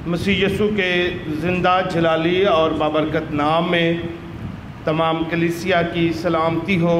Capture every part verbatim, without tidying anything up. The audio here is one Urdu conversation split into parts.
مسیح یسوع کے زندہ جلالی اور بابرکت نام میں تمام کلیسیا کی سلامتی ہو۔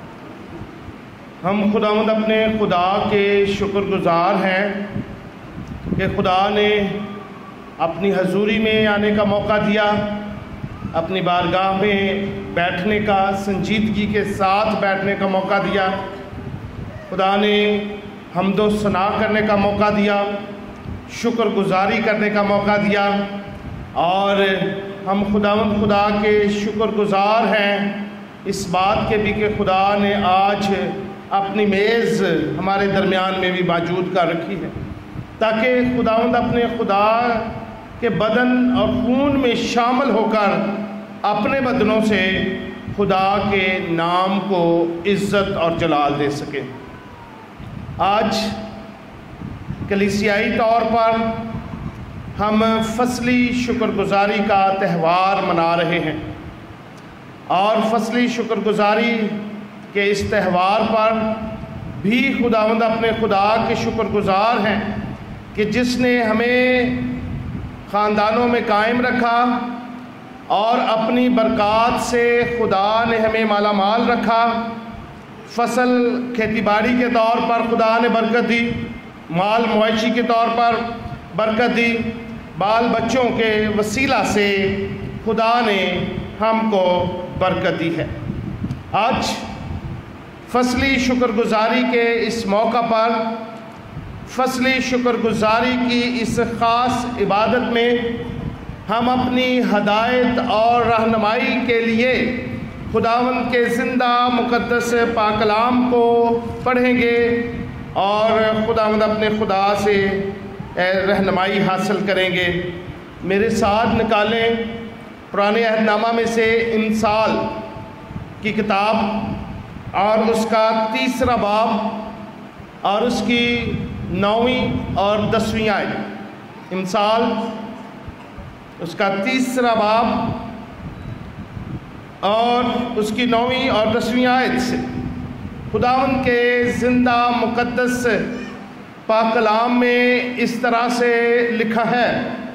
ہم خداوند اپنے خدا کے شکر گزار ہیں کہ خدا نے اپنی حضوری میں آنے کا موقع دیا، اپنی بارگاہ میں بیٹھنے کا، سنجیدگی کے ساتھ بیٹھنے کا موقع دیا۔ خدا نے حمد و ثنا کرنے کا موقع دیا، شکر گزاری کرنے کا موقع دیا، اور ہم خداوند خدا کے شکر گزار ہیں اس بات کے بھی کہ خدا نے آج اپنی میز ہمارے درمیان میں بھی موجود کر رکھی ہے، تاکہ خداوند اپنے خدا کے بدن اور خون میں شامل ہو کر اپنے بدنوں سے خدا کے نام کو عزت اور جلال دے سکے۔ آج کلیسیائی طور پر ہم فصلی شکر گزاری کا تہوار منا رہے ہیں، اور فصلی شکر گزاری کے اس تہوار پر بھی خداوند اپنے خدا کے شکر گزار ہیں کہ جس نے ہمیں خاندانوں میں قائم رکھا اور اپنی برکات سے خدا نے ہمیں مالا مال رکھا۔ فصل کھیتی باڑی کے طور پر خدا نے برکت دی، مال مویشی کے طور پر برکت دی، بال بچوں کے وسیلہ سے خدا نے ہم کو برکت دی ہے۔ آج فصلی شکر گزاری کے اس موقع پر فصلی شکر گزاری کی اس خاص عبادت میں ہم اپنی ہدایت اور رہنمائی کے لیے خداوند کے زندہ مقدس پاک کلام کو پڑھیں گے اور خداوند اپنے خدا سے رہنمائی حاصل کریں گے۔ میرے ساتھ نکالیں پرانے عہد نامہ میں سے امثال کی کتاب اور اس کا تیسرا باب اور اس کی نویں اور دسویں آیت۔ امثال اس کا تیسرا باب اور اس کی نویں اور دسویں آیت سے خداوند کے زندہ مقدس پاک کلام میں اس طرح سے لکھا ہے: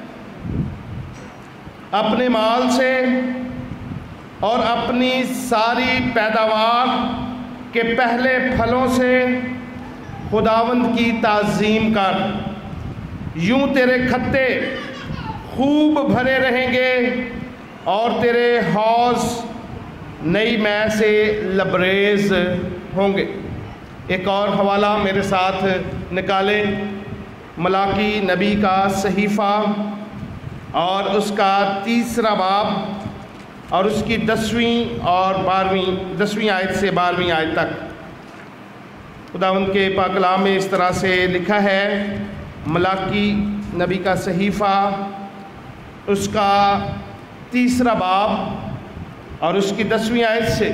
اپنے مال سے اور اپنی ساری پیداوار کے پہلے پھلوں سے خداوند کی تعظیم کر، یوں تیرے کھتے خوب بھرے رہیں گے اور تیرے حوض نئی مے سے لبریز ہوں گے۔ ایک اور حوالہ میرے ساتھ نکالیں، ملاکی نبی کا صحیفہ اور اس کا تیسرا باب اور اس کی دسویں اور بارہویں دسویں آیت سے بارہویں آیت تک۔ خداوند کے پاک کلام میں اس طرح سے لکھا ہے، ملاکی نبی کا صحیفہ اس کا تیسرا باب اور اس کی دسویں آیت سے: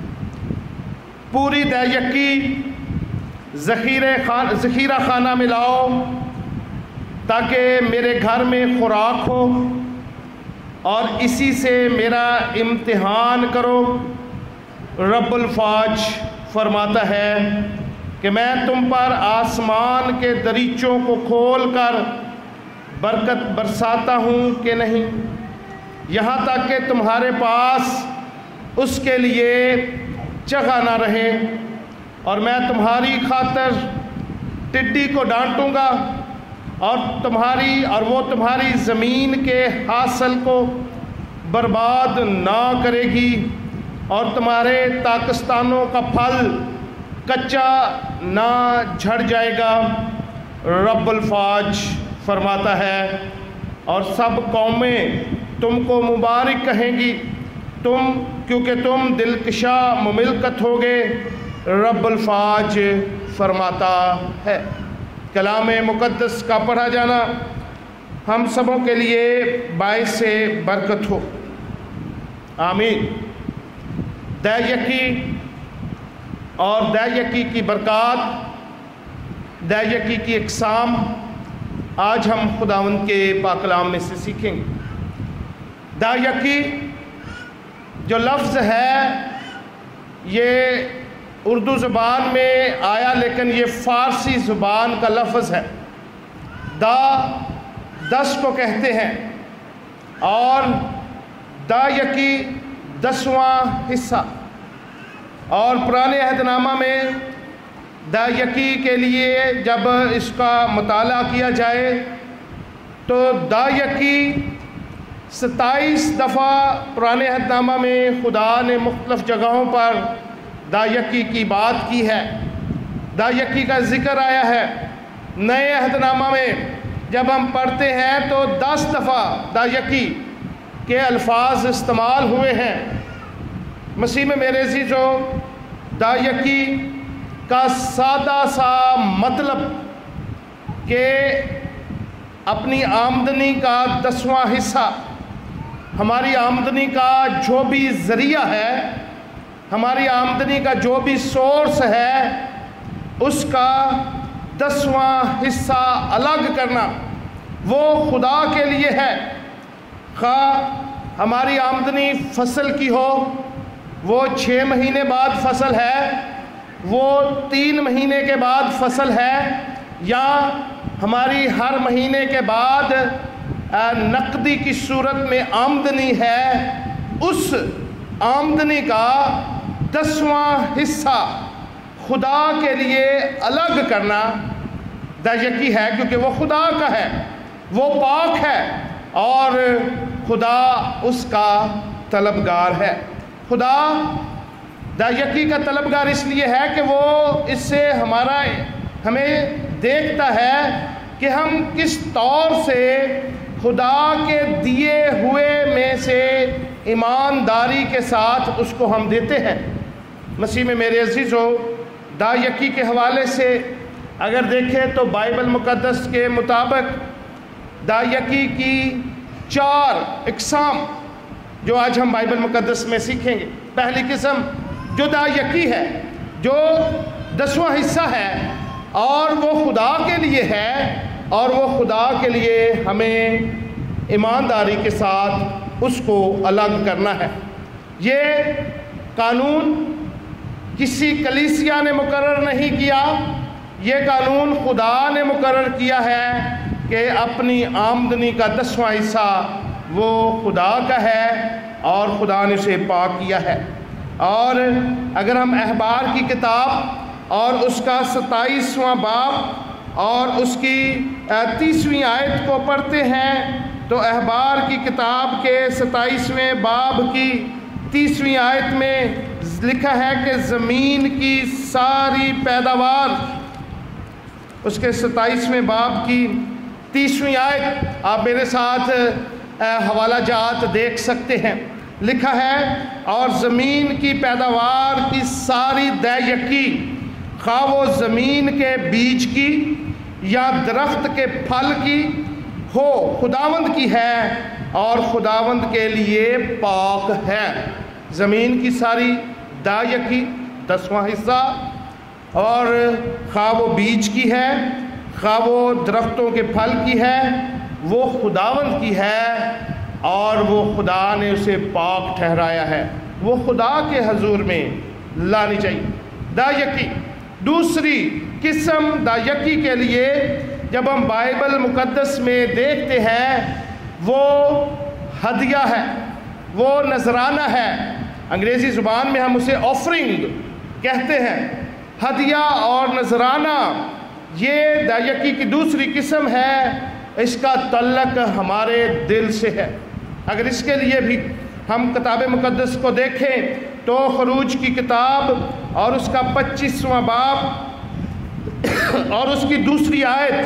پوری دے یکی ذخیرے خان ذخیرہ خانہ میں لاؤ تاکہ میرے گھر میں خوراک ہو، اور اسی سے میرا امتحان کرو۔ رب الفاج فرماتا ہے کہ میں تم پر آسمان کے دریچوں کو کھول کر برکت برساتا ہوں کہ نہیں، یہاں تک کہ تمہارے پاس اس کے لیے جگہ نہ رہے، اور میں تمہاری خاطر ٹڈی کو ڈانٹوں گا اور تمہاری اور وہ تمہاری زمین کے حاصل کو برباد نہ کرے گی، اور تمہارے تاکستانوں کا پھل کچا نہ جھڑ جائے گا۔ رب الفاج فرماتا ہے، اور سب قومیں تم کو مبارک کہیں گی، تم کیونکہ تم دلکشا مملکت ہوگے، رب الفاج فرماتا ہے۔ کلام مقدس کا پڑھا جانا ہم سبوں کے لیے باعث برکت ہو، آمین۔ دے یکی اور دے یکی کی برکات، دے یکی کی اقسام آج ہم خداوند کے پاک کلام میں سے سیکھیں گے۔ دے یکی جو لفظ ہے یہ اردو زبان میں آیا، لیکن یہ فارسی زبان کا لفظ ہے۔ دا دس کو کہتے ہیں، اور دا یکی دسواں حصہ۔ اور پرانے عہد نامہ میں دا یکی کے لیے جب اس کا مطالعہ کیا جائے تو دا یکی ستائیس دفعہ پرانے عہد نامہ میں خدا نے مختلف جگہوں پر دا یکی کی بات کی ہے، دا یکی کا ذکر آیا ہے۔ نئے عہد نامہ میں جب ہم پڑھتے ہیں تو دس دفعہ دا یکی کے الفاظ استعمال ہوئے ہیں۔ مسیح میں میرے عزیزو، دا یکی کا سادہ سا مطلب کہ اپنی آمدنی کا دسواں حصہ، ہماری آمدنی کا جو بھی ذریعہ ہے، ہماری آمدنی کا جو بھی سورس ہے، اس کا دسواں حصہ الگ کرنا، وہ خدا کے لیے ہے۔ خواہ ہماری آمدنی فصل کی ہو، وہ چھ مہینے بعد فصل ہے، وہ تین مہینے کے بعد فصل ہے، یا ہماری ہر مہینے کے بعد نقدی کی صورت میں آمدنی ہے، اس آمدنی کا دسواں حصہ خدا کے لیے الگ کرنا دا یکی ہے، کیونکہ وہ خدا کا ہے، وہ پاک ہے اور خدا اس کا طلبگار ہے۔ خدا دا یکی کا طلبگار اس لیے ہے کہ وہ اس سے ہمارا ہمیں دیکھتا ہے کہ ہم کس طور سے خدا کے دیے ہوئے میں سے ایمانداری کے ساتھ اس کو ہم دیتے ہیں۔ مسیح میں میرے عزیزو، دا یکی کے حوالے سے اگر دیکھیں تو بائبل مقدس کے مطابق دا یکی کی چار اقسام جو آج ہم بائبل مقدس میں سیکھیں گے۔ پہلی قسم جو دا یکی ہے، جو دسواں حصہ ہے، اور وہ خدا کے لیے ہے، اور وہ خدا کے لیے ہمیں ایمانداری کے ساتھ اس کو الگ کرنا ہے۔ یہ قانون کسی کلیسیا نے مقرر نہیں کیا، یہ قانون خدا نے مقرر کیا ہے کہ اپنی آمدنی کا دسواں حصہ وہ خدا کا ہے اور خدا نے اسے پاک کیا ہے۔ اور اگر ہم احبار کی کتاب اور اس کا ستائیسواں باب اور اس کی تیسویں آیت کو پڑھتے ہیں تو احبار کی کتاب کے ستائیسویں باب کی تیسویں آیت میں لکھا ہے کہ زمین کی ساری پیداوار، اس کے ستائیسویں باب کی تیسویں آیت، آپ میرے ساتھ حوالہ جات دیکھ سکتے ہیں، لکھا ہے اور زمین کی پیداوار کی ساری دے یکی، خواہ وہ زمین کے بیج کی یا درخت کے پھل کی ہو، خداوند کی ہے اور خداوند کے لیے پاک ہے۔ زمین کی ساری دا یکی دسواں حصہ، اور خواہ وہ بیج کی ہے، خواہ وہ درختوں کے پھل کی ہے، وہ خداوند کی ہے اور وہ خدا نے اسے پاک ٹھہرایا ہے، وہ خدا کے حضور میں لانی چاہیے۔ دا یکی دوسری قسم دا یکی کے لیے جب ہم بائبل مقدس میں دیکھتے ہیں وہ ہدیہ ہے، وہ نذرانہ ہے، انگریزی زبان میں ہم اسے آفرنگ کہتے ہیں۔ ہدیہ اور نذرانہ یہ دا یکی کی دوسری قسم ہے، اس کا تعلق ہمارے دل سے ہے۔ اگر اس کے لیے بھی ہم کتاب مقدس کو دیکھیں تو خروج کی کتاب اور اس کا پچیسواں باب اور اس کی دوسری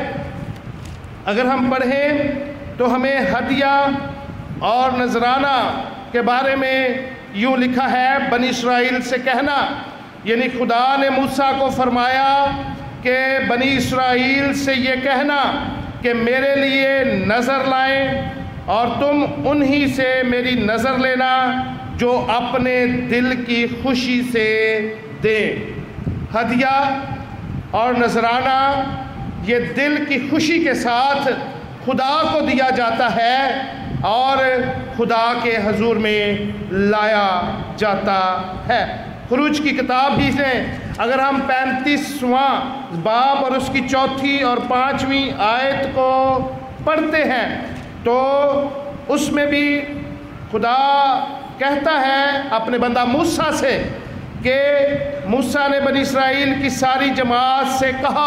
آیت اگر ہم پڑھیں تو ہمیں ہدیہ اور نذرانہ کے بارے میں یوں لکھا ہے، بنی اسرائیل سے کہنا، یعنی خدا نے موسیٰ کو فرمایا کہ بنی اسرائیل سے یہ کہنا کہ میرے لیے نظر لائیں اور تم انہی سے میری نظر لینا جو اپنے دل کی خوشی سے دیں۔ ہدیہ اور نذرانہ یہ دل کی خوشی کے ساتھ خدا کو دیا جاتا ہے اور خدا کے حضور میں لایا جاتا ہے۔ خروج کی کتاب ہی سے اگر ہم پینتیسواں باب اور اس کی چوتھی اور پانچویں آیت کو پڑھتے ہیں تو اس میں بھی خدا کہتا ہے اپنے بندہ موسیٰ سے کہ موسیٰ نے بنی اسرائیل کی ساری جماعت سے کہا،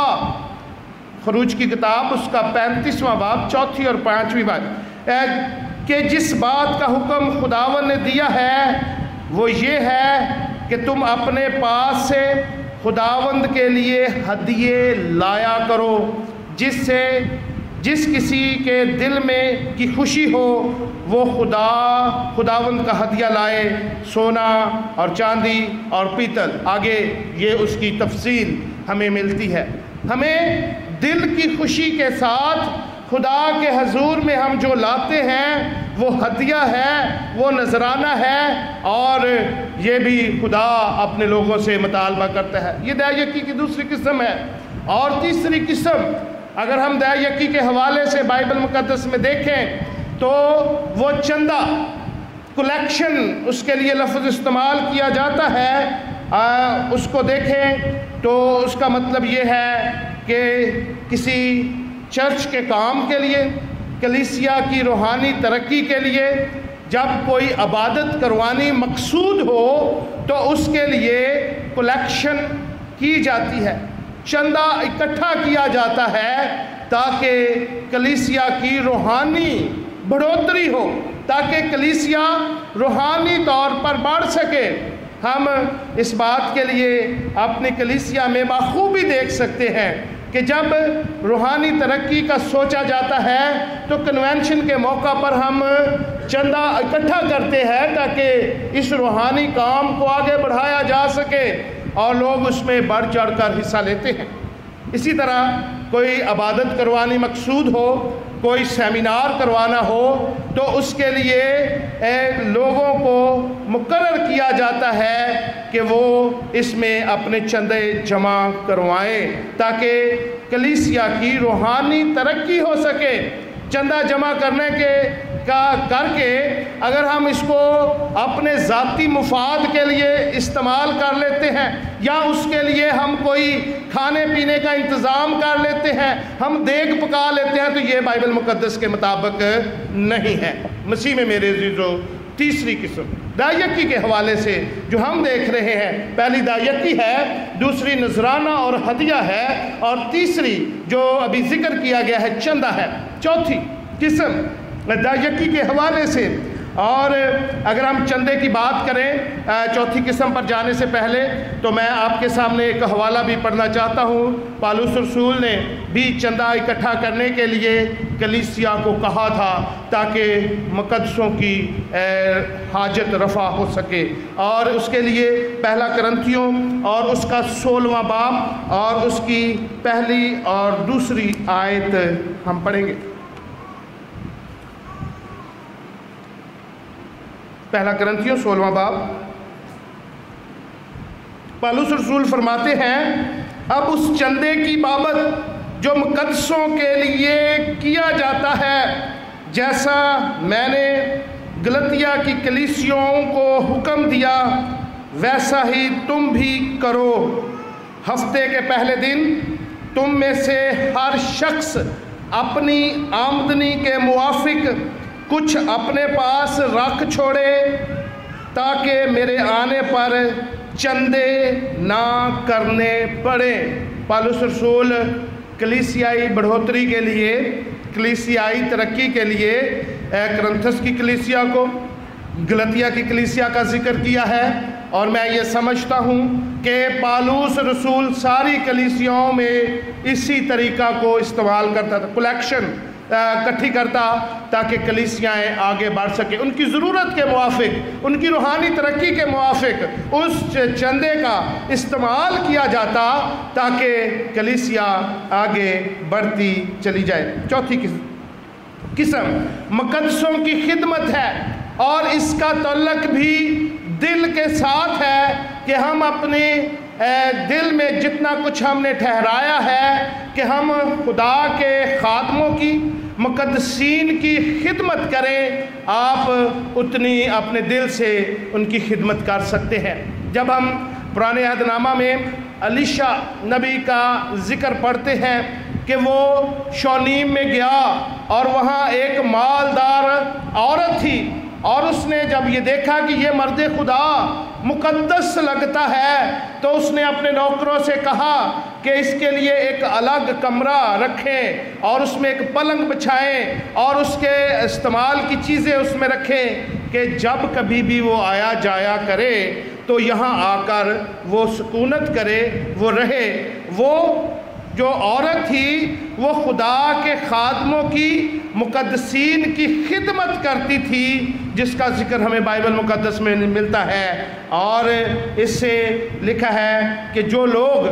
خروج کی کتاب اس کا پینتیسواں باب چوتھی اور پانچویں بات، کہ جس بات کا حکم خداوند نے دیا ہے وہ یہ ہے کہ تم اپنے پاس سے خداوند کے لیے ہدیے لایا کرو، جس سے جس کسی کے دل میں کی خوشی ہو وہ خدا خداوند کا ہدیہ لائے، سونا اور چاندی اور پیتل۔ آگے یہ اس کی تفصیل ہمیں ملتی ہے۔ ہمیں دل کی خوشی کے ساتھ خدا کے حضور میں ہم جو لاتے ہیں وہ ہدیہ ہے، وہ نذرانہ ہے، اور یہ بھی خدا اپنے لوگوں سے مطالبہ کرتا ہے۔ یہ دیا یکی کی دوسری قسم ہے۔ اور تیسری قسم اگر ہم دیا یکی کے حوالے سے بائبل مقدس میں دیکھیں تو وہ چندہ، کلیکشن اس کے لیے لفظ استعمال کیا جاتا ہے، آ, اس کو دیکھیں تو اس کا مطلب یہ ہے کہ کسی چرچ کے کام کے لیے، کلیسیا کی روحانی ترقی کے لیے جب کوئی عبادت کروانی مقصود ہو تو اس کے لیے کلیکشن کی جاتی ہے، چندہ اکٹھا کیا جاتا ہے تاکہ کلیسیا کی روحانی بڑھوتری ہو، تاکہ کلیسیا روحانی طور پر بڑھ سکے۔ ہم اس بات کے لیے اپنی کلیسیا میں بخوبی دیکھ سکتے ہیں کہ جب روحانی ترقی کا سوچا جاتا ہے تو کنونشن کے موقع پر ہم چندہ اکٹھا کرتے ہیں تاکہ اس روحانی کام کو آگے بڑھایا جا سکے اور لوگ اس میں بڑھ چڑھ کر حصہ لیتے ہیں۔ اسی طرح کوئی عبادت کروانی مقصود ہو، کوئی سیمینار کروانا ہو تو اس کے لیے لوگوں کو مقرر کیا جاتا ہے کہ وہ اس میں اپنے چندے جمع کروائیں تاکہ کلیسیا کی روحانی ترقی ہو سکے۔ چندہ جمع کرنے کے کا کر کے اگر ہم اس کو اپنے ذاتی مفاد کے لیے استعمال کر لیتے ہیں یا اس کے لیے ہم کوئی کھانے پینے کا انتظام کر لیتے ہیں، ہم دیگ پکا لیتے ہیں، تو یہ بائبل مقدس کے مطابق نہیں ہے۔ مسیح میں میرے عزیزو، تیسری قسم دائیکی کے حوالے سے جو ہم دیکھ رہے ہیں، پہلی دائیکی ہے، دوسری نذرانہ اور ہدیہ ہے، اور تیسری جو ابھی ذکر کیا گیا ہے چندہ ہے۔ چوتھی قسم دائیکی کے حوالے سے، اور اگر ہم چندے کی بات کریں چوتھی قسم پر جانے سے پہلے تو میں آپ کے سامنے ایک حوالہ بھی پڑھنا چاہتا ہوں۔ پالوس رسول نے بھی چندہ اکٹھا کرنے کے لیے کلیسیا کو کہا تھا تاکہ مقدسوں کی حاجت رفع ہو سکے، اور اس کے لیے پہلا کرنتھیوں اور اس کا سولہواں باب اور اس کی پہلی اور دوسری آیت ہم پڑھیں گے۔ پہلا کرنتھیوں سولہواں باب، پالوس رسول فرماتے ہیں، اب اس چندے کی بابت جو مقدسوں کے لیے کیا جاتا ہے، جیسا میں نے گلتیا کی کلیسیوں کو حکم دیا ویسا ہی تم بھی کرو۔ ہفتے کے پہلے دن تم میں سے ہر شخص اپنی آمدنی کے موافق کچھ اپنے پاس رکھ چھوڑے تاکہ میرے آنے پر چندے نہ کرنے پڑے۔ پالوس رسول کلیسیائی بڑھوتری کے لیے، کلیسیائی ترقی کے لیے کرنتھس کی کلیسیا کو، گلتیا کی کلیسیا کا ذکر کیا ہے، اور میں یہ سمجھتا ہوں کہ پالوس رسول ساری کلیسیاؤں میں اسی طریقہ کو استعمال کرتا تھا، کلیکشن اکٹھی کرتا تاکہ کلیسیائیں آگے بڑھ سکیں، ان کی ضرورت کے موافق، ان کی روحانی ترقی کے موافق اس چندے کا استعمال کیا جاتا تاکہ کلیسیا آگے بڑھتی چلی جائے۔ چوتھی قسم مقدسوں کی خدمت ہے، اور اس کا تعلق بھی دل کے ساتھ ہے کہ ہم اپنے دل میں جتنا کچھ ہم نے ٹھہرایا ہے کہ ہم خدا کے خادموں کی، مقدسین کی خدمت کریں، آپ اتنی اپنے دل سے ان کی خدمت کر سکتے ہیں۔ جب ہم پرانے عہد نامہ میں الیشا نبی کا ذکر پڑھتے ہیں کہ وہ شونیم میں گیا اور وہاں ایک مالدار عورت تھی، اور اس نے جب یہ دیکھا کہ یہ مرد خدا مقدس لگتا ہے تو اس نے اپنے نوکروں سے کہا کہ اس کے لیے ایک الگ کمرہ رکھیں اور اس میں ایک پلنگ بچھائیں اور اس کے استعمال کی چیزیں اس میں رکھیں کہ جب کبھی بھی وہ آیا جایا کرے تو یہاں آ کر وہ سکونت کرے، وہ رہے۔ وہ جو عورت تھی وہ خدا کے خادموں کی، مقدسین کی خدمت کرتی تھی، جس کا ذکر ہمیں بائبل مقدس میں ملتا ہے، اور اس سے لکھا ہے کہ جو لوگ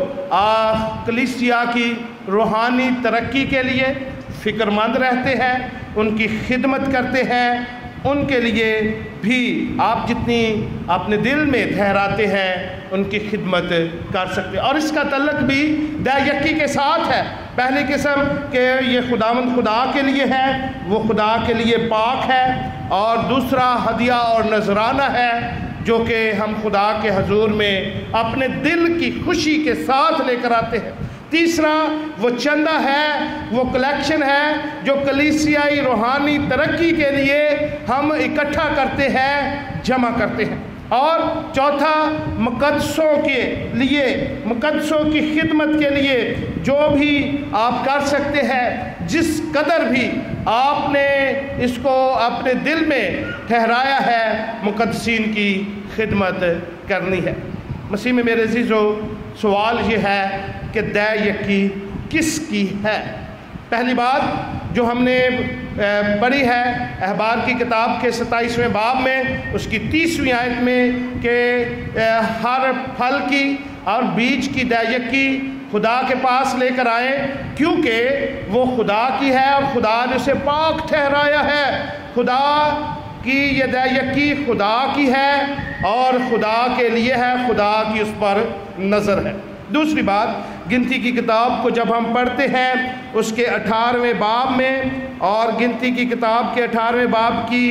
کلیسیا کی روحانی ترقی کے لیے فکر مند رہتے ہیں، ان کی خدمت کرتے ہیں، ان کے لیے بھی آپ جتنی اپنے دل میں ٹھہراتے ہیں ان کی خدمت کر سکتے ہیں۔ اور اس کا تعلق بھی دے یکی کے ساتھ ہے۔ پہلی قسم کہ یہ خداوند خدا کے لیے ہے، وہ خدا کے لیے پاک ہے، اور دوسرا ہدیہ اور نذرانہ ہے جو کہ ہم خدا کے حضور میں اپنے دل کی خوشی کے ساتھ لے کر آتے ہیں۔ تیسرا وہ چندہ ہے، وہ کلیکشن ہے جو کلیسیائی روحانی ترقی کے لیے ہم اکٹھا کرتے ہیں، جمع کرتے ہیں۔ اور چوتھا مقدسوں کے لیے، مقدسوں کی خدمت کے لیے جو بھی آپ کر سکتے ہیں، جس قدر بھی آپ نے اس کو اپنے دل میں ٹھہرایا ہے، مقدسین کی خدمت کرنی ہے۔ مسیح میں میرے عزیزو، سوال یہ ہے کہ دے یکی کس کی ہے؟ پہلی بات جو ہم نے پڑھی ہے احبار کی کتاب کے ستائیسویں باب میں، اس کی تیسویں آیت میں، کہ ہر پھل کی اور بیج کی دے یکی خدا کے پاس لے کر آئیں، کیونکہ وہ خدا کی ہے اور خدا نے اسے پاک ٹھہرایا ہے۔ خدا کی یہ دے یکی خدا کی ہے اور خدا کے لیے ہے، خدا کی اس پر نظر ہے۔ دوسری بات، گنتی کی کتاب کو جب ہم پڑھتے ہیں اس کے اٹھارہویں باب میں، اور گنتی کی کتاب کے اٹھارہویں باب کی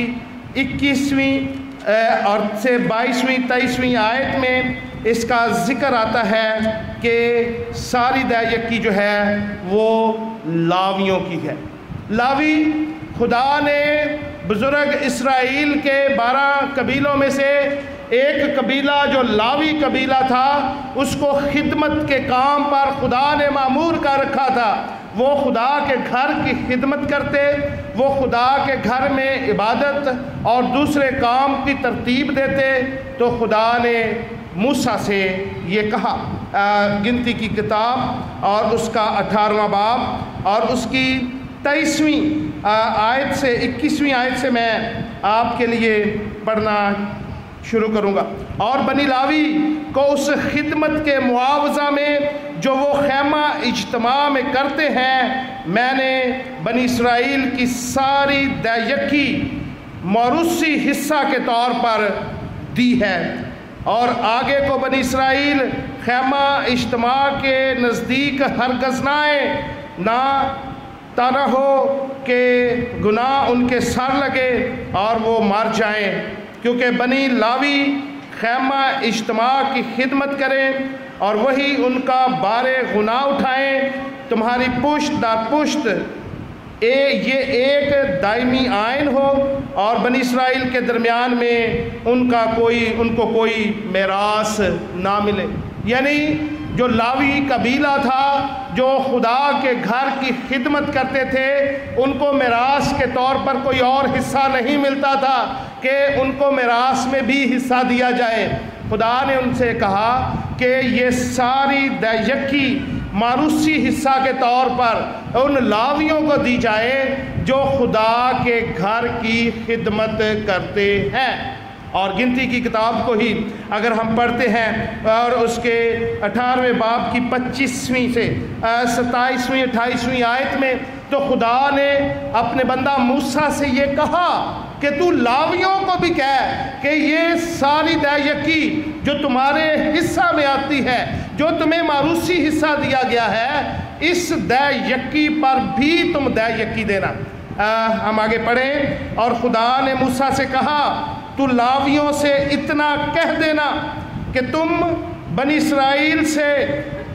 اکیسویں اور سے بائیسویں تیئیسویں آیت میں اس کا ذکر آتا ہے کہ ساری دے یکی جو ہے وہ لاویوں کی ہے۔ لاوی خدا نے بزرگ اسرائیل کے بارہ قبیلوں میں سے ایک قبیلہ جو لاوی قبیلہ تھا، اس کو خدمت کے کام پر خدا نے مامور کر رکھا تھا۔ وہ خدا کے گھر کی خدمت کرتے، وہ خدا کے گھر میں عبادت اور دوسرے کام کی ترتیب دیتے۔ تو خدا نے موسیٰ سے یہ کہا، گنتی کی کتاب اور اس کا اٹھارہواں باب اور اس کی تیئیسویں آیت سے اکیسویں آیت سے میں آپ کے لیے پڑھنا شروع کروں گا۔ اور بنی لاوی کو اس خدمت کے معاوضہ میں جو وہ خیمہ اجتماع میں کرتے ہیں، میں نے بنی اسرائیل کی ساری دے یکی موروثی حصہ کے طور پر دی ہے۔ اور آگے کو بنی اسرائیل خیمہ اجتماع کے نزدیک ہرگز نہ آئیں، نہ طرح ہو کہ گناہ ان کے سر لگے اور وہ مر جائیں، کیونکہ بنی لاوی خیمہ اجتماع کی خدمت کریں اور وہی ان کا بار گناہ اٹھائیں۔ تمہاری پشت در پشت اے یہ ایک دائمی آئین ہو، اور بنی اسرائیل کے درمیان میں ان کا کوئی ان کو کوئی میراث نہ ملے۔ یعنی جو لاوی قبیلہ تھا، جو خدا کے گھر کی خدمت کرتے تھے، ان کو میراث کے طور پر کوئی اور حصہ نہیں ملتا تھا کہ ان کو میراث میں بھی حصہ دیا جائے۔ خدا نے ان سے کہا کہ یہ ساری دے یکی موروثی حصہ کے طور پر ان لاویوں کو دی جائے جو خدا کے گھر کی خدمت کرتے ہیں۔ اور گنتی کی کتاب کو ہی اگر ہم پڑھتے ہیں اور اس کے اٹھارہویں باب کی پچیسویں سے ستائیسویں اٹھائیسویں آیت میں، تو خدا نے اپنے بندہ موسیٰ سے یہ کہا کہ تو لاویوں کو بھی کہہ کہ یہ ساری دے یکی جو تمہارے حصہ میں آتی ہے، جو تمہیں موروثی حصہ دیا گیا ہے، اس دے یکی پر بھی تم دے یکی دینا۔ ہم آگے پڑھیں۔ اور خدا نے موسیٰ سے کہا، تو لاویوں سے اتنا کہہ دینا کہ تم بنی اسرائیل سے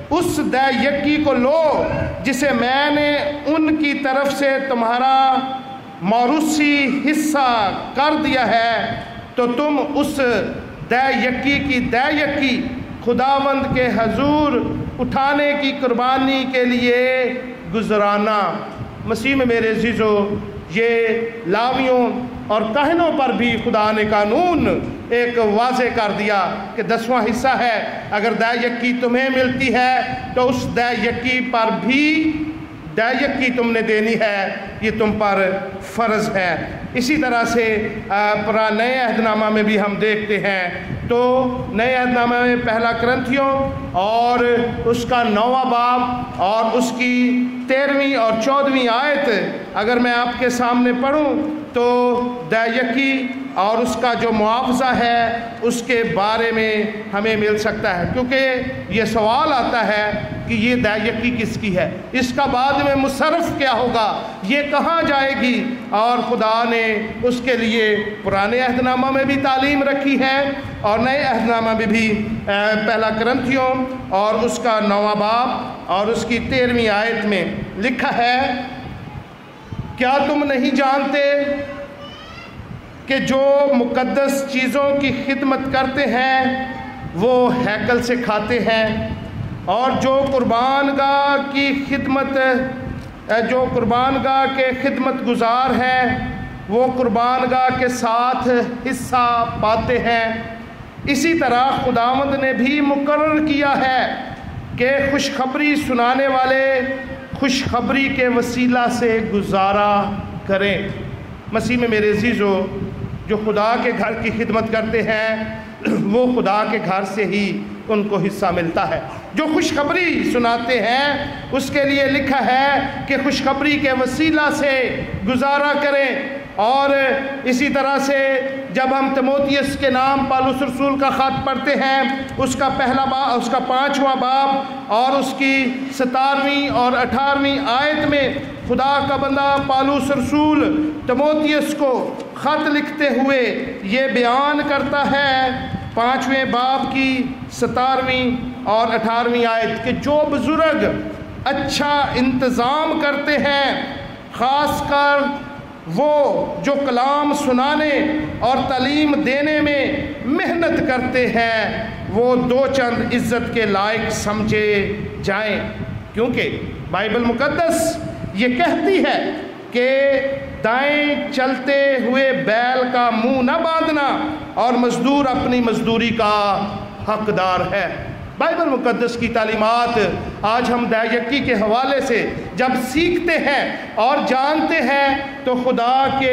اس دے یکی کو لو جسے میں نے ان کی طرف سے تمہارا موروثی حصہ کر دیا ہے، تو تم اس دے یکی کی دے یکی خداوند کے حضور اٹھانے کی قربانی کے لیے گزرانا۔ مسیح میں میرے عزیزو، یہ لاویوں اور کاہنوں پر بھی خدا نے قانون ایک واضح کر دیا کہ دسواں حصہ ہے، اگر دے یکی تمہیں ملتی ہے تو اس دے یکی پر بھی دے یکی تم نے دینی ہے، یہ تم پر فرض ہے۔ اسی طرح سے پرانے نئے عہد نامہ میں بھی ہم دیکھتے ہیں، تو نئے عہد نامہ میں پہلا کرنتھیوں اور اس کا نواں باب اور اس کی تیرہویں اور چودہویں آیت اگر میں آپ کے سامنے پڑھوں تو دے یکی اور اس کا جو معاوضہ ہے اس کے بارے میں ہمیں مل سکتا ہے، کیونکہ یہ سوال آتا ہے کہ یہ دے یکی کس کی ہے، اس کا بعد میں مصرف کیا ہوگا، یہ کہاں جائے گی؟ اور خدا نے اس کے لیے پرانے عہد نامہ میں بھی تعلیم رکھی ہے اور نئے عہد نامہ میں بھی پہلا کرنتھیوں اور اس کا نواں باب اور اس کی تیرہویں آیت میں لکھا ہے، کیا تم نہیں جانتے کہ جو مقدس چیزوں کی خدمت کرتے ہیں وہ ہیکل سے کھاتے ہیں، اور جو قربان گاہ کی خدمت جو قربان گاہ کے خدمت گزار ہیں وہ قربان گاہ کے ساتھ حصہ پاتے ہیں؟ اسی طرح خداوند نے بھی مقرر کیا ہے کہ خوشخبری سنانے والے خوشخبری کے وسیلہ سے گزارا کریں۔ مسیح میں میرے عزیزو، جو خدا کے گھر کی خدمت کرتے ہیں وہ خدا کے گھر سے ہی ان کو حصہ ملتا ہے۔ جو خوشخبری سناتے ہیں اس کے لیے لکھا ہے کہ خوشخبری کے وسیلہ سے گزارا کریں۔ اور اسی طرح سے جب ہم تیموتھیوس کے نام پالوس رسول کا خط پڑھتے ہیں، اس کا پہلا باب اس کا پانچواں باب اور اس کی ستارویں اور اٹھارہویں آیت میں خدا کا بندہ پالوس رسول تیموتھیوس کو خط لکھتے ہوئے یہ بیان کرتا ہے، پانچویں باب کی ستارویں اور اٹھارہویں آیت، کہ جو بزرگ اچھا انتظام کرتے ہیں، خاص کر وہ جو کلام سنانے اور تعلیم دینے میں محنت کرتے ہیں، وہ دو چند عزت کے لائق سمجھے جائیں، کیونکہ بائبل مقدس یہ کہتی ہے کہ دائیں چلتے ہوئے بیل کا منہ نہ باندھنا اور مزدور اپنی مزدوری کا حقدار ہے۔ بائبل مقدس کی تعلیمات آج ہم دے یکی کے حوالے سے جب سیکھتے ہیں اور جانتے ہیں تو خدا کے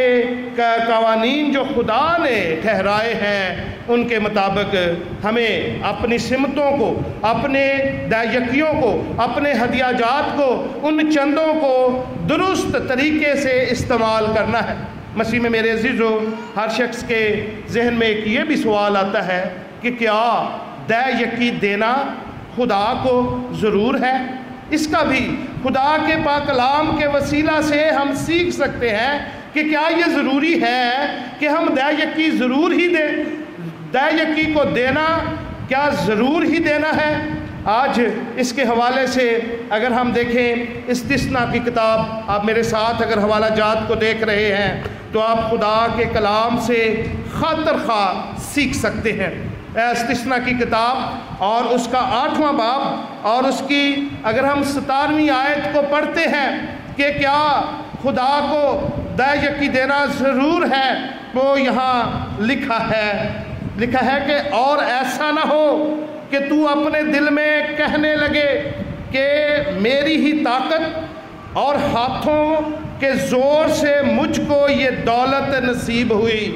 قوانین جو خدا نے ٹھہرائے ہیں ان کے مطابق ہمیں اپنی سمتوں کو، اپنے دے یکیوں کو، اپنے ہدیہ جات کو، ان چندوں کو درست طریقے سے استعمال کرنا ہے۔ مسیح میں میرے عزیزو، ہر شخص کے ذہن میں ایک یہ بھی سوال آتا ہے کہ کیا دے یکی دینا خدا کو ضرور ہے؟ اس کا بھی خدا کے پاک کلام کے وسیلہ سے ہم سیکھ سکتے ہیں کہ کیا یہ ضروری ہے کہ ہم دے یکی ضرور ہی دیں؟ دے یکی کو دینا کیا ضرور ہی دینا ہے؟ آج اس کے حوالے سے اگر ہم دیکھیں استثنا کی کتاب، آپ میرے ساتھ اگر حوالہ جات کو دیکھ رہے ہیں تو آپ خدا کے کلام سے خاطر خواہ سیکھ سکتے ہیں۔ استثنا کی کتاب اور اس کا آٹھواں باب اور اس کی اگر ہم ستارویں آیت کو پڑھتے ہیں کہ کیا خدا کو دے یکی دینا ضرور ہے، تو یہاں لکھا ہے لکھا ہے کہ اور ایسا نہ ہو کہ تو اپنے دل میں کہنے لگے کہ میری ہی طاقت اور ہاتھوں کے زور سے مجھ کو یہ دولت نصیب ہوئی،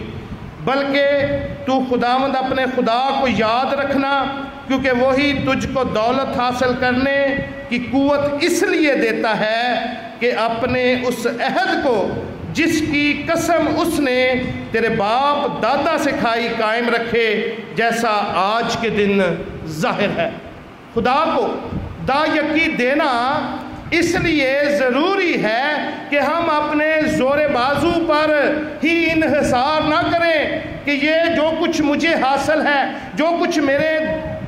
بلکہ تو خداوند اپنے خدا کو یاد رکھنا، کیونکہ وہی تجھ کو دولت حاصل کرنے کی قوت اس لیے دیتا ہے کہ اپنے اس عہد کو جس کی قسم اس نے تیرے باپ دادا سے کھائی قائم رکھے، جیسا آج کے دن ظاہر ہے۔ خدا کو دے یکی دینا اس لیے ضروری ہے کہ ہم اپنے زور بازو پر ہی انحصار نہ کریں کہ یہ جو کچھ مجھے حاصل ہے، جو کچھ میرے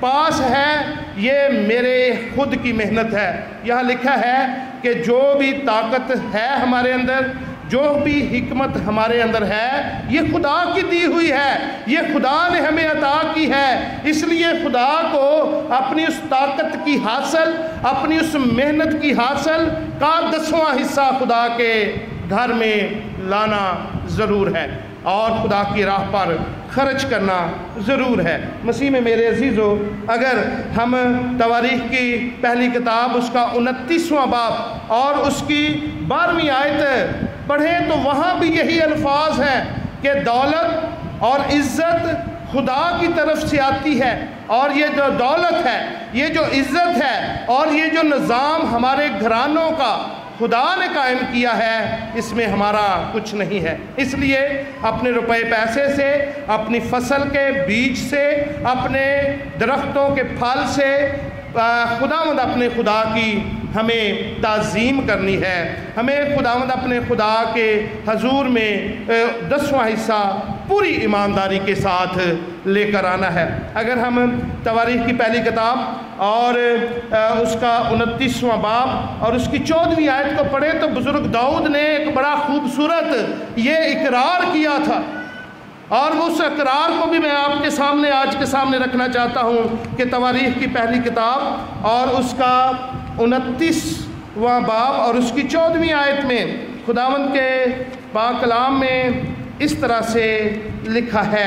پاس ہے یہ میرے خود کی محنت ہے۔ یہاں لکھا ہے کہ جو بھی طاقت ہے ہمارے اندر، جو بھی حکمت ہمارے اندر ہے، یہ خدا کی دی ہوئی ہے، یہ خدا نے ہمیں عطا کی ہے۔ اس لیے خدا کو اپنی اس طاقت کی حاصل، اپنی اس محنت کی حاصل کا دسواں حصہ خدا کے گھر میں لانا ضرور ہے اور خدا کی راہ پر خرچ کرنا ضرور ہے۔ مسیح میں میرے عزیزو، اگر ہم تواریخ کی پہلی کتاب اس کا انتیسواں باب اور اس کی بارہویں آیت پڑھیں تو وہاں بھی یہی الفاظ ہیں کہ دولت اور عزت خدا کی طرف سے آتی ہے، اور یہ جو دولت ہے، یہ جو عزت ہے اور یہ جو نظام ہمارے گھرانوں کا خدا نے قائم کیا ہے، اس میں ہمارا کچھ نہیں ہے۔ اس لیے اپنے روپے پیسے سے، اپنی فصل کے بیج سے، اپنے درختوں کے پھل سے خداوند اپنے خدا کی ہمیں تعظیم کرنی ہے۔ ہمیں خداوند اپنے خدا کے حضور میں دسواں حصہ پوری ایمانداری کے ساتھ لے کر آنا ہے۔ اگر ہم تواریخ کی پہلی کتاب اور اس کا انتیسواں باب اور اس کی چودہویں آیت کو پڑھیں تو بزرگ داؤد نے ایک بڑا خوبصورت یہ اقرار کیا تھا، اور اس اقرار کو بھی میں آپ کے سامنے آج کے سامنے رکھنا چاہتا ہوں کہ تواریخ کی پہلی کتاب اور اس کا انتیسواں باب اور اس کی چودہویں آیت میں خداوند کے پاک کلام میں اس طرح سے لکھا ہے۔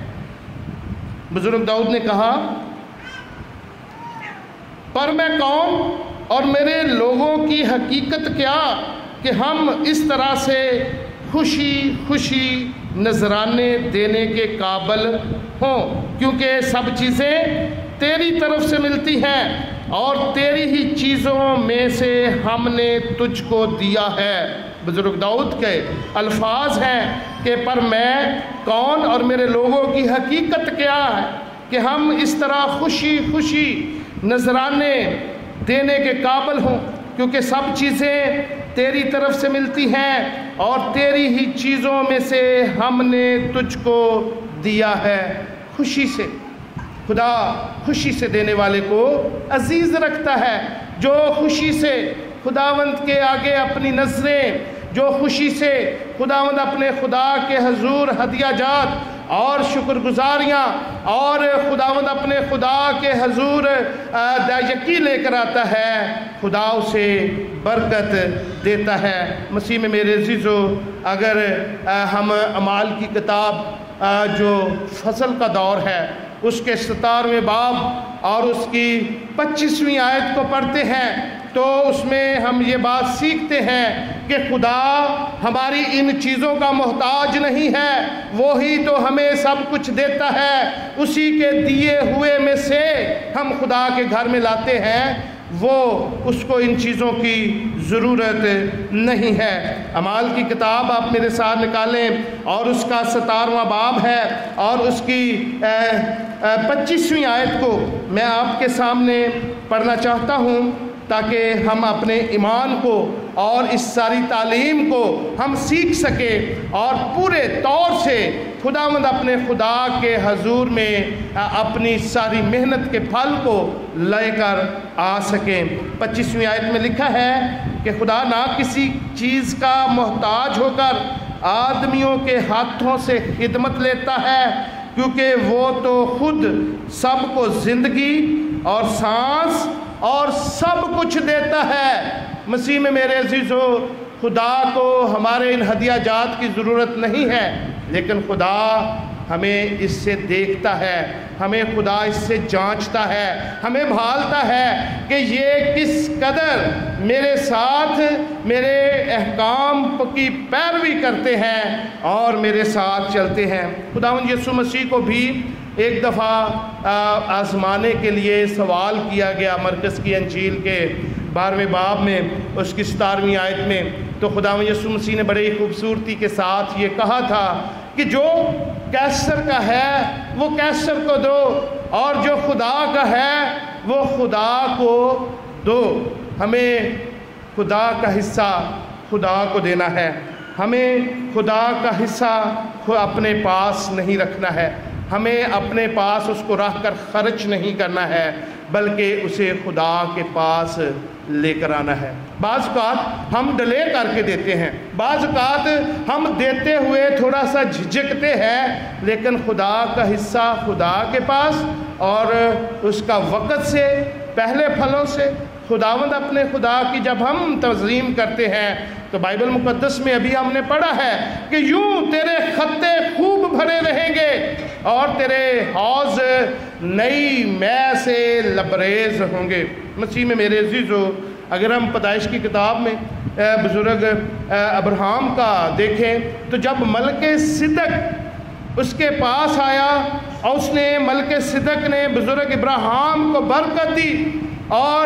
بزرگ داؤد نے کہا، پر میں کون اور میرے لوگوں کی حقیقت کیا کہ ہم اس طرح سے خوشی خوشی نذرانے دینے کے قابل ہوں، کیونکہ سب چیزیں تیری طرف سے ملتی ہیں اور تیری ہی چیزوں میں سے ہم نے تجھ کو دیا ہے۔ بزرگ داؤد کے الفاظ ہیں کہ پر میں کون اور میرے لوگوں کی حقیقت کیا ہے کہ ہم اس طرح خوشی خوشی نذرانے دینے کے قابل ہوں، کیونکہ سب چیزیں تیری طرف سے ملتی ہیں اور تیری ہی چیزوں میں سے ہم نے تجھ کو دیا ہے۔ خوشی سے، خدا خوشی سے دینے والے کو عزیز رکھتا ہے۔ جو خوشی سے خداوند کے آگے اپنی نظریں، جو خوشی سے خداوند اپنے خدا کے حضور ہدیہ جات اور شکر گزاریاں اور خداوند اپنے خدا کے حضور یقی لے کر آتا ہے، خدا اسے برکت دیتا ہے۔ مسیح میں میرے عزیزو، اگر ہم اعمال کی کتاب جو فصل کا دور ہے اس کے ستارویں باب اور اس کی پچیسویں آیت کو پڑھتے ہیں تو اس میں ہم یہ بات سیکھتے ہیں کہ خدا ہماری ان چیزوں کا محتاج نہیں ہے، وہی تو ہمیں سب کچھ دیتا ہے، اسی کے دیے ہوئے میں سے ہم خدا کے گھر میں لاتے ہیں، وہ اس کو ان چیزوں کی ضرورت نہیں ہے۔ اعمال کی کتاب آپ میرے ساتھ نکالیں اور اس کا ستارواں باب ہے اور اس کی پچیسویں آیت کو میں آپ کے سامنے پڑھنا چاہتا ہوں تاکہ ہم اپنے ایمان کو اور اس ساری تعلیم کو ہم سیکھ سکیں اور پورے طور سے خداوند اپنے خدا کے حضور میں اپنی ساری محنت کے پھل کو لے کر آ سکیں۔ پچیسویں آیت میں لکھا ہے کہ خدا نہ کسی چیز کا محتاج ہو کر آدمیوں کے ہاتھوں سے خدمت لیتا ہے، کیونکہ وہ تو خود سب کو زندگی اور سانس اور سب کچھ دیتا ہے۔ مسیح میں میرے عزیزو، خدا کو ہمارے ان ہدیہ جات کی ضرورت نہیں ہے، لیکن خدا ہمیں اس سے دیکھتا ہے، ہمیں خدا اس سے جانچتا ہے، ہمیں بھالتا ہے کہ یہ کس قدر میرے ساتھ میرے احکام کی پیروی کرتے ہیں اور میرے ساتھ چلتے ہیں۔ خداوند یسوع مسیح کو بھی ایک دفعہ آزمانے کے لیے سوال کیا گیا مرکز کی انجیل کے بارہویں باب میں اس کی ستارویں آیت میں، تو خداوند یسوع مسیح نے بڑے خوبصورتی کے ساتھ یہ کہا تھا کہ جو کیسر کا ہے وہ کیسر کو دو اور جو خدا کا ہے وہ خدا کو دو۔ ہمیں خدا کا حصہ خدا کو دینا ہے، ہمیں خدا کا حصہ اپنے پاس نہیں رکھنا ہے، ہمیں اپنے پاس اس کو رکھ کر خرچ نہیں کرنا ہے، بلکہ اسے خدا کے پاس لے کر آنا ہے۔ بعض اوقات ہم ڈیلے کر کے دیتے ہیں، بعض اوقات ہم دیتے ہوئے تھوڑا سا جھجکتے ہیں، لیکن خدا کا حصہ خدا کے پاس اور اس کا وقت سے، پہلے پھلوں سے خداوند اپنے خدا کی جب ہم تعظیم کرتے ہیں تو بائبل مقدس میں ابھی ہم نے پڑھا ہے کہ یوں تیرے خطے خوب بھرے رہیں گے اور تیرے حوض نئی مے سے لبریز ہوں گے۔ مسیح میں میرے عزیزو، اگر ہم پیدائش کی کتاب میں بزرگ ابراہیم کا دیکھیں تو جب ملک صدق اس کے پاس آیا اور اس نے ملک صدق نے بزرگ ابراہیم کو برکت دی اور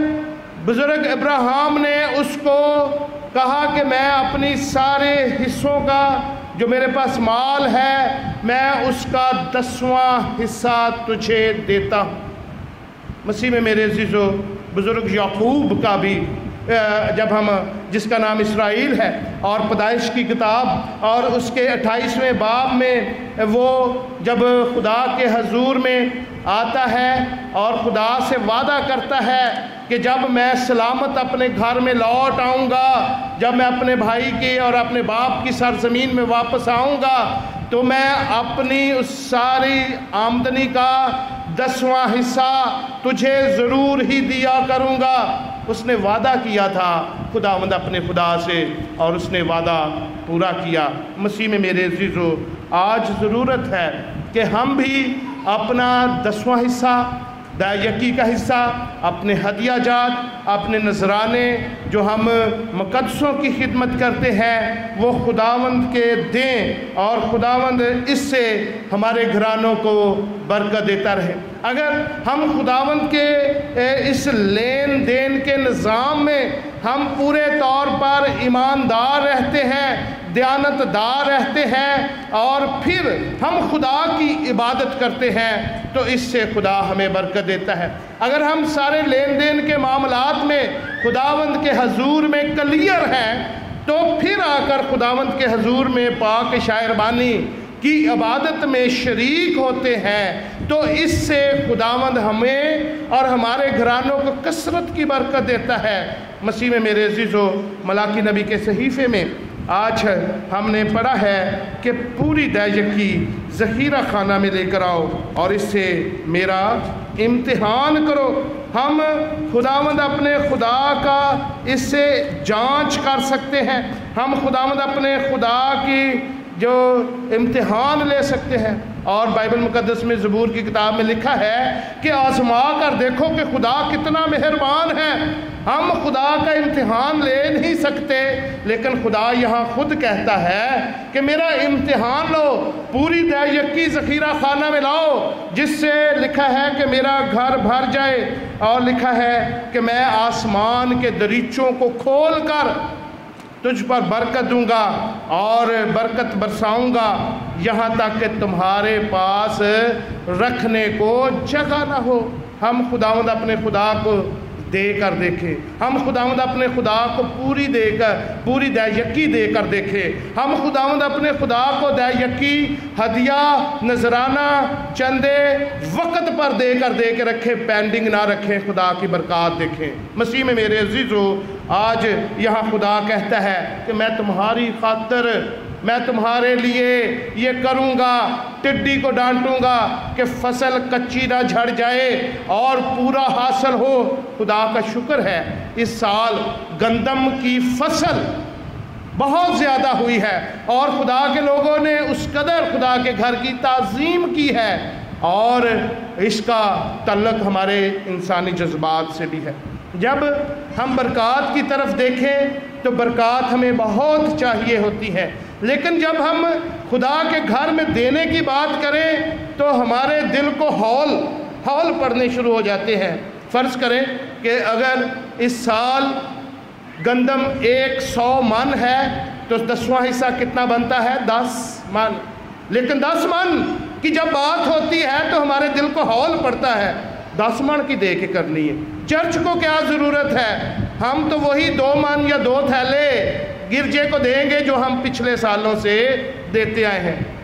بزرگ ابراہیم نے اس کو کہا کہ میں اپنی سارے حصوں کا جو میرے پاس مال ہے میں اس کا دسواں حصہ تجھے دیتا ہوں۔ مسیح میں میرے عزیزو، بزرگ یعقوب کا بھی جب ہم جس کا نام اسرائیل ہے اور پیدائش کی کتاب اور اس کے اٹھائیسویں باب میں وہ جب خدا کے حضور میں آتا ہے اور خدا سے وعدہ کرتا ہے کہ جب میں سلامت اپنے گھر میں لوٹ آؤں گا، جب میں اپنے بھائی کی اور اپنے باپ کی سرزمین میں واپس آؤں گا تو میں اپنی اس ساری آمدنی کا دسواں حصہ تجھے ضرور ہی دیا کروں گا۔ اس نے وعدہ کیا تھا خداوند اپنے خدا سے اور اس نے وعدہ پورا کیا۔ مسیح میں میرے عزیزو، آج ضرورت ہے کہ ہم بھی اپنا دسواں حصہ، دائیکی کا حصہ، اپنے ہدیہ جات، اپنے نذرانے جو ہم مقدسوں کی خدمت کرتے ہیں وہ خداوند کے دیں اور خداوند اس سے ہمارے گھرانوں کو برکت دیتا رہے۔ اگر ہم خداوند کے اس لین دین کے نظام میں ہم پورے طور پر ایماندار رہتے ہیں، دیانت دار رہتے ہیں اور پھر ہم خدا کی عبادت کرتے ہیں تو اس سے خدا ہمیں برکت دیتا ہے۔ اگر ہم سارے لین دین کے معاملات میں خداوند کے حضور میں کلیئر ہیں تو پھر آ کر خداوند کے حضور میں پاک شاعربانی کی عبادت میں شریک ہوتے ہیں تو اس سے خداوند ہمیں اور ہمارے گھرانوں کو کثرت کی برکت دیتا ہے۔ مسیح میں میرے عزیزو، ملاکی نبی کے صحیفے میں آج ہم نے پڑھا ہے کہ پوری دائیکی ذخیرہ خانہ میں لے کر آؤ اور اس سے میرا امتحان کرو۔ ہم خداوند اپنے خدا کا اس سے جانچ کر سکتے ہیں، ہم خداوند اپنے خدا کی جو امتحان لے سکتے ہیں اور بائبل مقدس میں زبور کی کتاب میں لکھا ہے کہ آزما کر دیکھو کہ خدا کتنا مہربان ہے۔ ہم خدا کا امتحان لے نہیں سکتے لیکن خدا یہاں خود کہتا ہے کہ میرا امتحان لو، پوری دائیکی ذخیرہ خانہ میں لاؤ جس سے لکھا ہے کہ میرا گھر بھر جائے اور لکھا ہے کہ میں آسمان کے دریچوں کو کھول کر تجھ پر برکت دوں گا اور برکت برساؤں گا یہاں تک کہ تمہارے پاس رکھنے کو جگہ نہ ہو۔ ہم خداوند اپنے خدا کو دے کر دیکھیں، ہم خداوند اپنے خدا کو پوری دے کر پوری دائیکی دے کر دیکھیں، ہم خداوند اپنے خدا کو دائیکی، ہدیہ، نذرانہ، چندے وقت پر دے کر دے کے رکھیں، پینڈنگ نہ رکھیں، خدا کی برکات دیکھیں۔ مسیح میں میرے عزیزو، آج یہاں خدا کہتا ہے کہ میں تمہاری خاطر میں تمہارے لیے یہ کروں گا، ٹڈی کو ڈانٹوں گا کہ فصل کچی نہ جھڑ جائے اور پورا حاصل ہو۔ خدا کا شکر ہے اس سال گندم کی فصل بہت زیادہ ہوئی ہے اور خدا کے لوگوں نے اس قدر خدا کے گھر کی تعظیم کی ہے اور اس کا تعلق ہمارے انسانی جذبات سے بھی ہے۔ جب ہم برکات کی طرف دیکھیں تو برکات ہمیں بہت چاہیے ہوتی ہے، لیکن جب ہم خدا کے گھر میں دینے کی بات کریں تو ہمارے دل کو ہول ہول پڑنے شروع ہو جاتے ہیں۔ فرض کریں کہ اگر اس سال گندم ایک سو من ہے تو دسواں حصہ کتنا بنتا ہے؟ دس من۔ لیکن دس من کی جب بات ہوتی ہے تو ہمارے دل کو ہول پڑتا ہے، دس من کی دے کے کرنی ہے۔ چرچ کو کیا ضرورت ہے؟ ہم تو وہی دو من یا دو تھیلے گرجے کو دیں گے جو ہم پچھلے سالوں سے دیتے آئے ہیں۔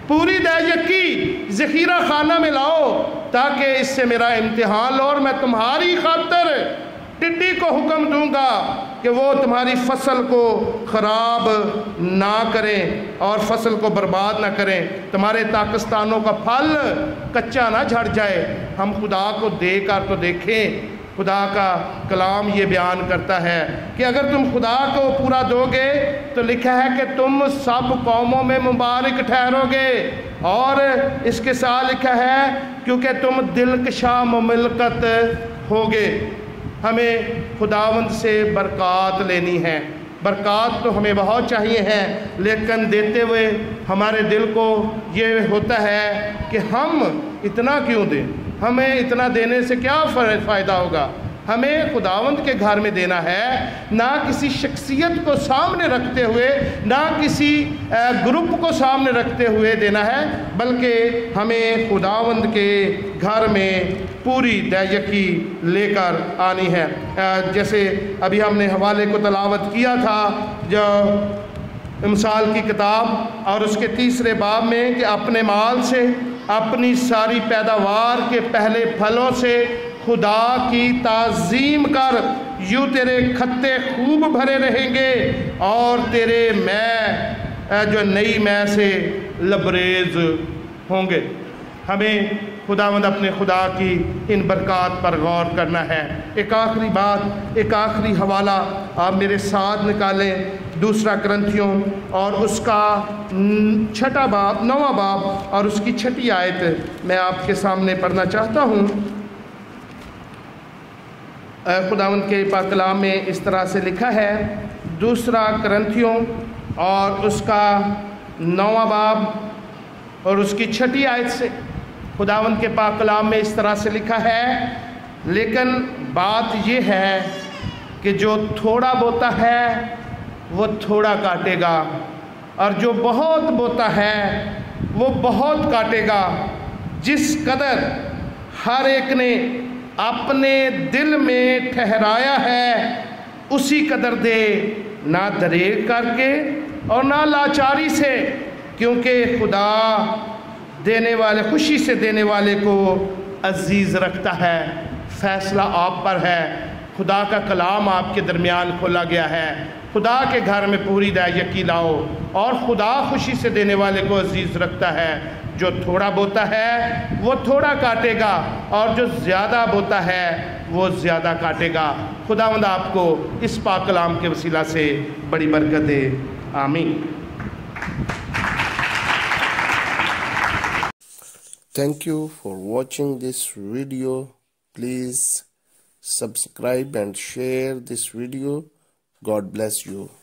پوری دہ یقی ذخیرہ خانہ میں لاؤ تاکہ اس سے میرا امتحان لو، اور میں تمہاری خاطر ٹڈی کو حکم دوں گا کہ وہ تمہاری فصل کو خراب نہ کریں اور فصل کو برباد نہ کریں، تمہارے پاکستانوں کا پھل کچا نہ جھڑ جائے۔ ہم خدا کو دے کر تو دیکھیں، خدا کا کلام یہ بیان کرتا ہے کہ اگر تم خدا کو پورا دو گے تو لکھا ہے کہ تم سب قوموں میں مبارک ٹھہرو گے، اور اس کے ساتھ لکھا ہے کیونکہ تم دلکشا مملکت ہوگے۔ ہمیں خداوند سے برکات لینی ہے، برکات تو ہمیں بہت چاہیے ہیں، لیکن دیتے ہوئے ہمارے دل کو یہ ہوتا ہے کہ ہم اتنا کیوں دیں، ہمیں اتنا دینے سے کیا فائدہ ہوگا۔ ہمیں خداوند کے گھر میں دینا ہے، نہ کسی شخصیت کو سامنے رکھتے ہوئے، نہ کسی گروپ کو سامنے رکھتے ہوئے دینا ہے، بلکہ ہمیں خداوند کے گھر میں پوری دہ یقی لے کر آنی ہے۔ جیسے ابھی ہم نے حوالے کو تلاوت کیا تھا جو امثال کی کتاب اور اس کے تیسرے باب میں کہ اپنے مال سے، اپنی ساری پیداوار کے پہلے پھلوں سے خدا کی تعظیم کر، یوں تیرے کھتے خوب بھرے رہیں گے اور تیرے میں جو نئی میں سے لبریز ہوں گے۔ ہمیں خداوند اپنے خدا کی ان برکات پر غور کرنا ہے۔ ایک آخری بات، ایک آخری حوالہ آپ میرے ساتھ نکالیں، دوسرا کرنتھیوں اور اس کا چھٹا باب، نواں باب اور اس کی چھٹی آیت میں آپ کے سامنے پڑھنا چاہتا ہوں۔ خداوند کے پاک کلام میں اس طرح سے لکھا ہے، دوسرا کرنتھیوں اور اس کا نواں باب اور اس کی چھٹی آیت سے خداوند کے پاک کلام میں اس طرح سے لکھا ہے، لیکن بات یہ ہے کہ جو تھوڑا بوتا ہے وہ تھوڑا کاٹے گا، اور جو بہت بوتا ہے وہ بہت کاٹے گا۔ جس قدر ہر ایک نے اپنے دل میں ٹھہرایا ہے اسی قدر دے، نہ دریغ کر کے اور نہ لاچاری سے، کیونکہ خدا دینے والے، خوشی سے دینے والے کو عزیز رکھتا ہے۔ فیصلہ آپ پر ہے، خدا کا کلام آپ کے درمیان کھولا گیا ہے، خدا کے گھر میں پوری دہ یقی لاؤ، اور خدا خوشی سے دینے والے کو عزیز رکھتا ہے۔ جو تھوڑا بوتا ہے وہ تھوڑا کاٹے گا، اور جو زیادہ بوتا ہے وہ زیادہ کاٹے گا۔ خداوند آپ کو اس پاک کلام کے وسیلہ سے بڑی برکت دے، آمین۔ Thank you for watching this video. Please subscribe and share this video. God bless you.